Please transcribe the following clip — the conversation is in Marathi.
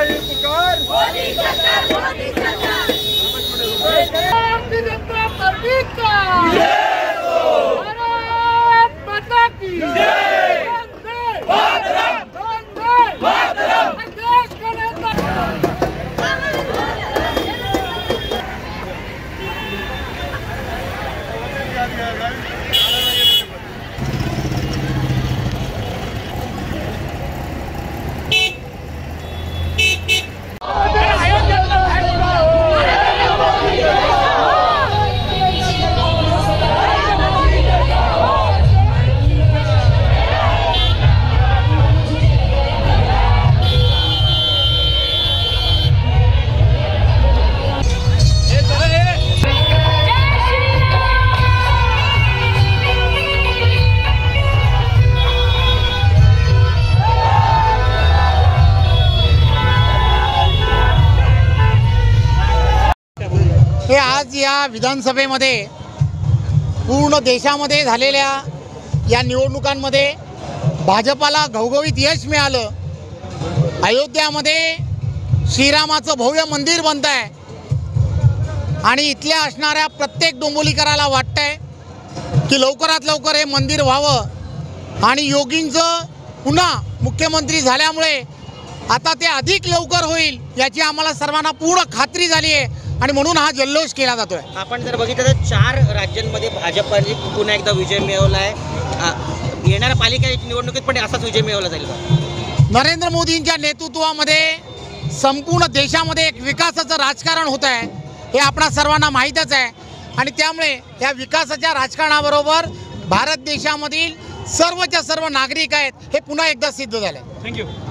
ही पुकार मोदी सरकार भारतीय जनता पार्टी का भारत माता की जय मातरम देश का नेता हे आज या विधानसभेमध्ये पूर्ण देशामध्ये झालेल्या या निवडणुकांमध्ये भाजपाला घवघवीत यश मिळालं। अयोध्यामध्ये श्रीरामाचं भव्य मंदिर बनत आहे आणि इथल्या असणाऱ्या प्रत्येक डोंबोलीकराला वाटतंय की लवकरात लवकर हे मंदिर व्हावं आणि योगींचं पुन्हा मुख्यमंत्री झाल्यामुळे आता ते अधिक लवकर होईल याची आम्हाला सर्वांना पूर्ण खात्री झाली आहे आणि म्हणून हा जल्लोष केला जातोय। आपण जर बघितलं तर 4 राज्यांमध्ये भाजपने पुन्हा एकदा विजय मिळवला आहे। येणाऱ्या पालिका निवडणुकीत पण असाच विजय मिळवला जाईल का? नरेंद्र मोदींच्या नेतृत्वामध्ये संपूर्ण देशामध्ये एक विकासाचं राजकारण होत आहे हे आपणा सर्वांना माहीतच आहे आणि त्यामुळे या विकासाच्या राजकारणाबरोबर भारत देशामधील सर्वच्या सर्व नागरिक आहेत हे पुन्हा एकदा सिद्ध झाले। थँक्यू।